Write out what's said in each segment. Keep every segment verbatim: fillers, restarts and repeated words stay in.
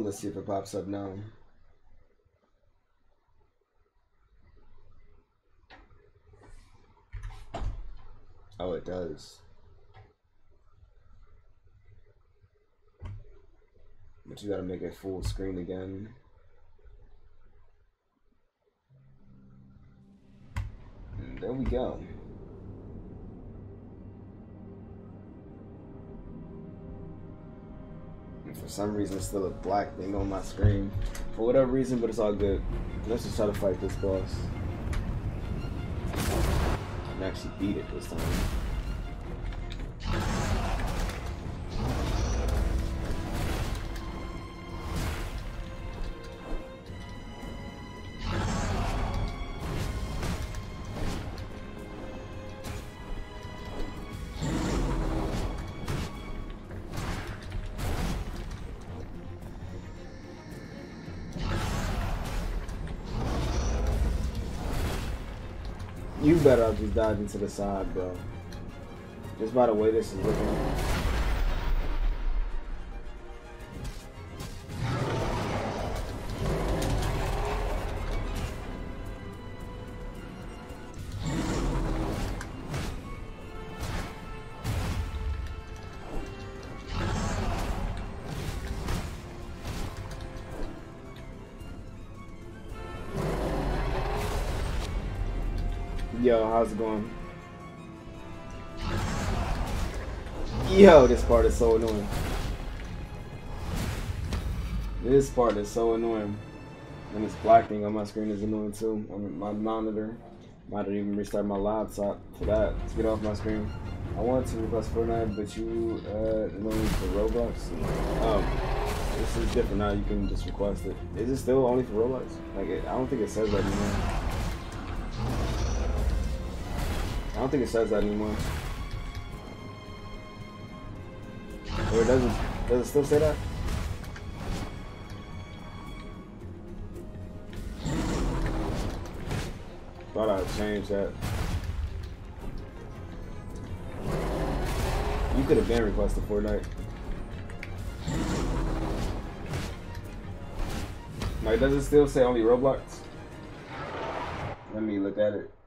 let's see if it pops up now. Oh, it does. But you gotta make it full screen again. And there we go. And for some reason, it's still a black thing on my screen. For whatever reason, but it's all good. Let's just try to fight this boss. And actually beat it this time. You better have just dodging to the side, bro. Just by the way this is looking. Yo, how's it going? Yo, this part is so annoying. This part is so annoying. And this black thing on my screen is annoying too. I mean, my monitor. Might even restart my laptop for that. Let's get off my screen. I want to request Fortnite, but you uh know for Roblox. Um, this is different now. You can just request it. Is it still only for Roblox? Like, it, I don't think it says that anymore. I don't think it says that anymore. Or it doesn't. Does it still say that? Thought I'd change that. You could have been requested Fortnite. Like, does it still say only Roblox? Let me look at it.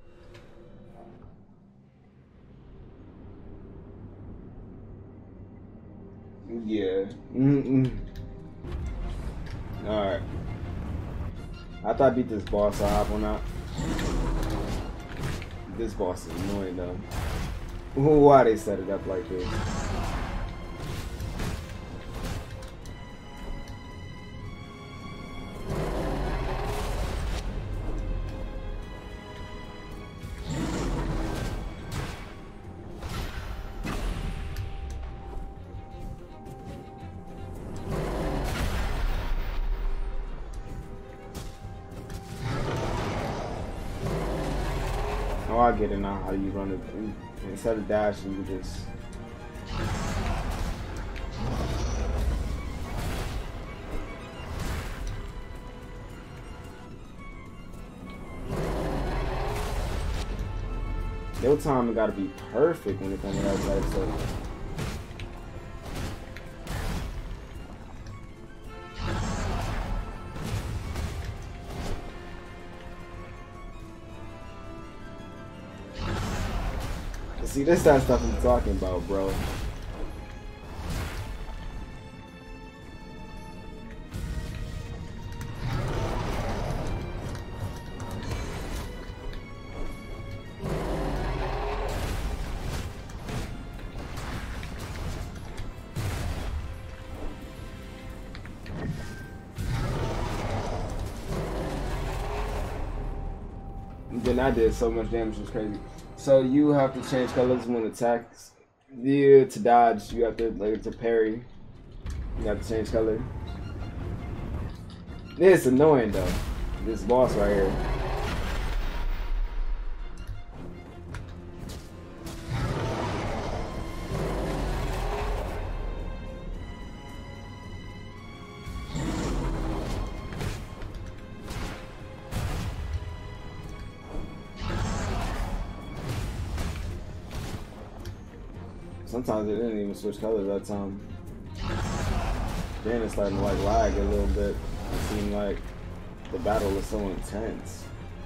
Yeah. Mm-mm. Alright. After I beat this boss, I'll hop on out. This boss is annoying though. Why they set it up like this? Oh, I get it now, how you run it. Instead of dashing, you just... Your timing gotta be perfect when it comes to that type of stuff. See, this that stuff I'm talking about, bro. Then I did so much damage, it was crazy. So you have to change colors when attacks. Yeah, to dodge, you have to like to parry. You have to change color. It's annoying though. This boss right here. Sometimes it didn't even switch colors that time. Then it's starting to like lag a little bit. It seemed like the battle is so intense.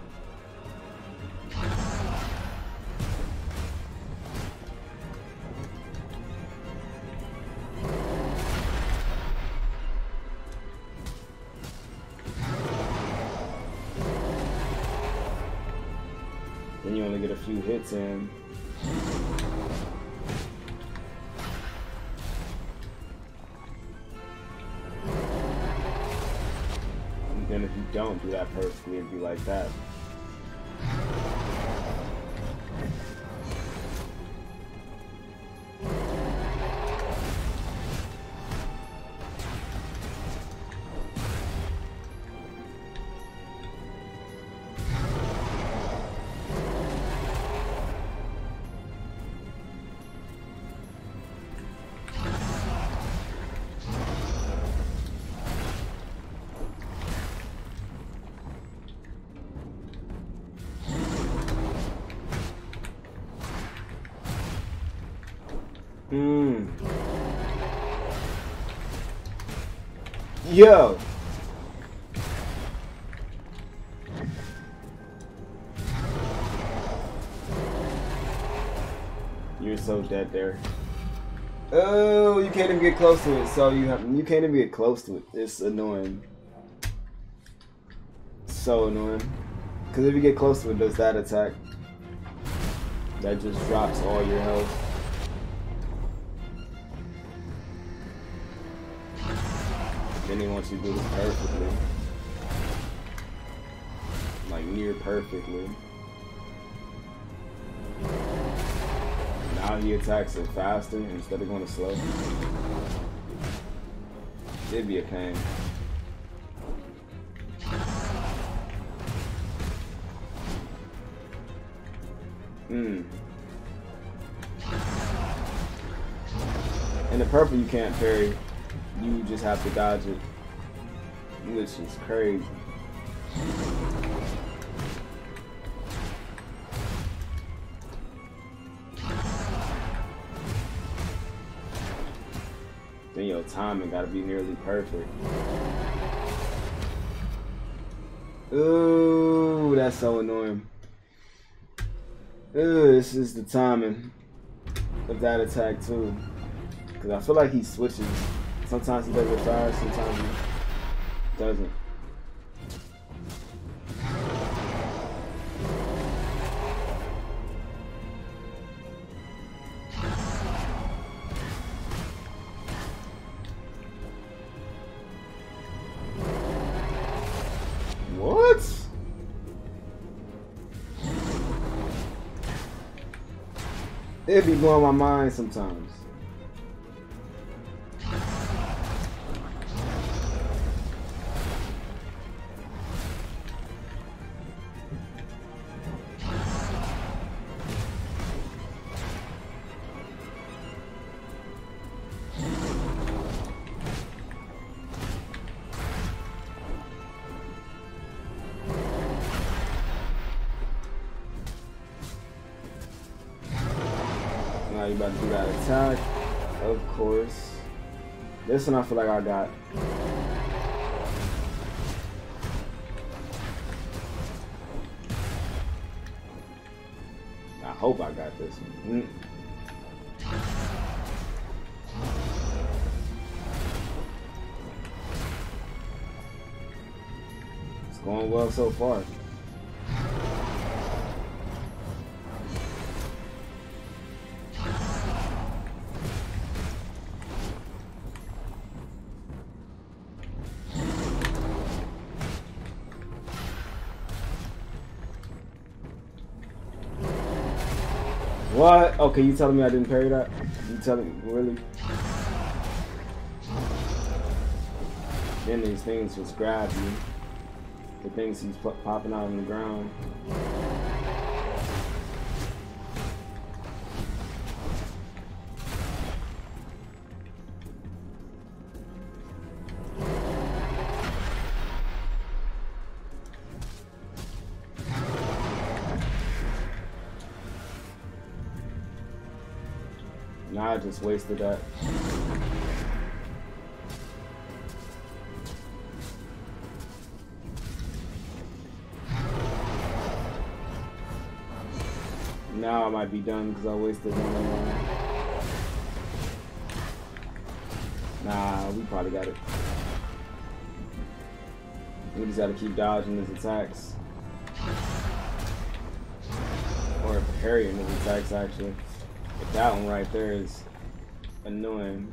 Then you only get a few hits in. And then if you don't do that perfectly, it'd be like that. Hmm. Yo. You're so dead there. Oh, you can't even get close to it. So you have you can't even get close to it. It's annoying. So annoying. Because if you get close to it, does that attack? That just drops all your health. Then he wants you to do this perfectly. Like near perfectly. Now he attacks it faster instead of going slow. It'd be a pain. Hmm. In the purple you can't parry. You just have to dodge it, which is crazy. Then your timing gotta be nearly perfect. Ooh, that's so annoying. Ooh, this is the timing of that attack too. Cause I feel like he switches. Sometimes he does it fast, sometimes he doesn't. What? It'd be blowing my mind sometimes. Now you about to do that attack, of course. This one I feel like I got. I hope I got this one. Mm. It's going well so far. What? Okay, you telling me I didn't parry that? You telling me, really? Then these things just grab you. The things he's popping out on the ground. Now I just wasted that. Now I might be done because I wasted one. Nah, we probably got it. We just gotta keep dodging his attacks. Or parrying his attacks, actually. But that one right there is annoying.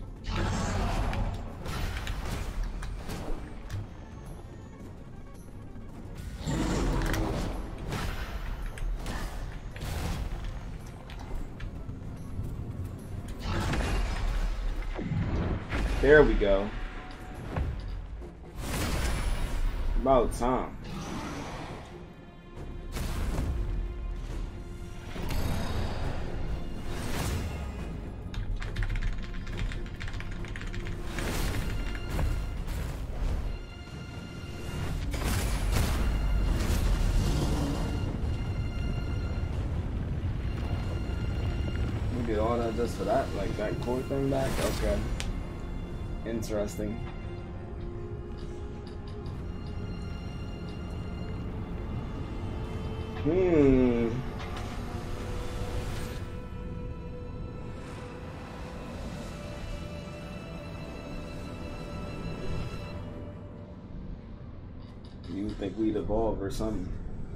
There we go. About time. We did all that just for that, like that core thing back? Okay. Interesting. Hmm. You would think we'd evolve or something.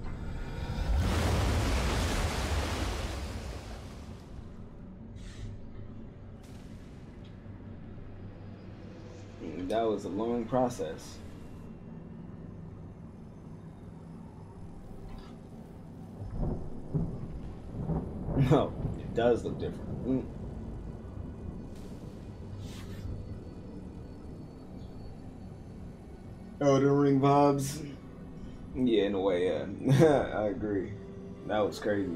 That was a long process. No, it does look different. Mm. Elden Ring vibes. Yeah, in a way, yeah. I agree. That was crazy.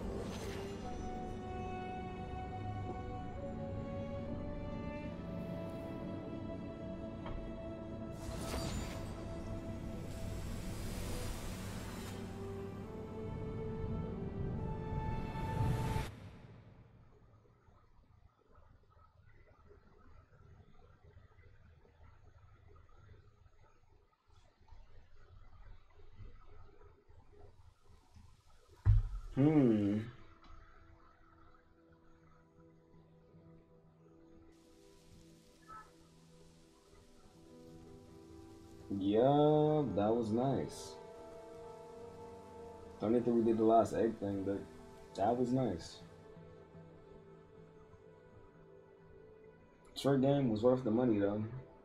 Hmm. Yeah, that was nice. Don't think we did the last egg thing, but that was nice. Short game was worth the money though.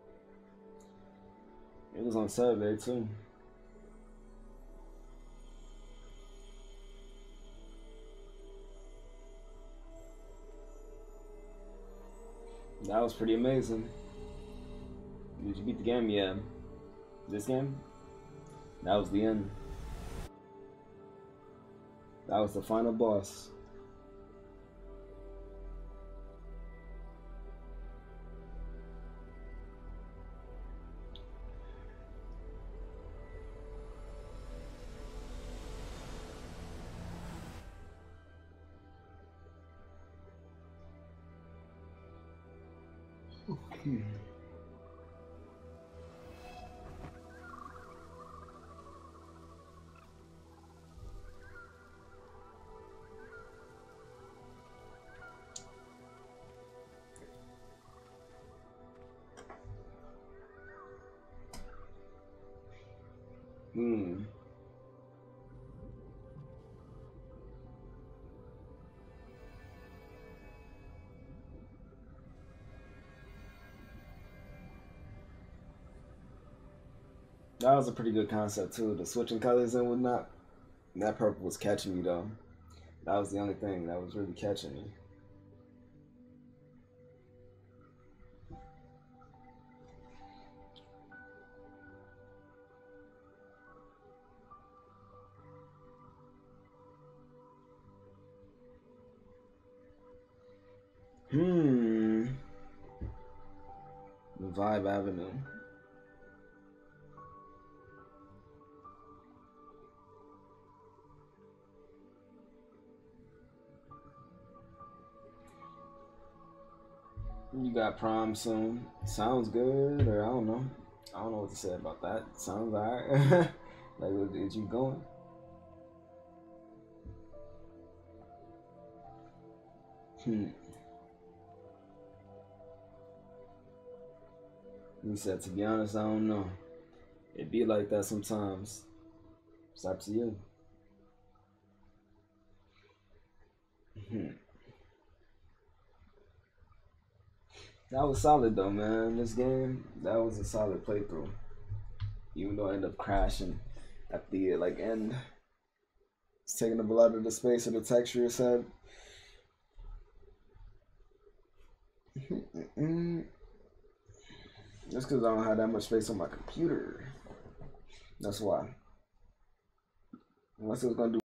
It was on Saturday too. That was pretty amazing. Did you beat the game? Yeah. This game? That was the end. That was the final boss. Okay. Hmm. That was a pretty good concept too. The switching colors and whatnot. That purple was catching me though. That was the only thing that was really catching me. Hmm. Vibe Avenue. You got prom soon. Sounds good, or I don't know. I don't know what to say about that. Sounds alright. Like, is you going? Hmm. He said, to be honest, I don't know. It be like that sometimes. It's up to you. Hmm. That was solid though, man. This game, that was a solid playthrough. Even though I ended up crashing at the like end. It's taking up a lot of the space of the texture said. Just because I don't have that much space on my computer. That's why. Unless it was gonna do